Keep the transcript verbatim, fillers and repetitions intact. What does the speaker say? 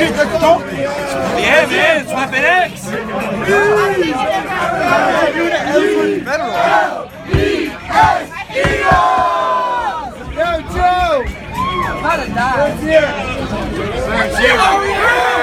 shit, that's dope. Yeah, man, it's Weapon X. Yo, Joe! How to die? Let's hear it.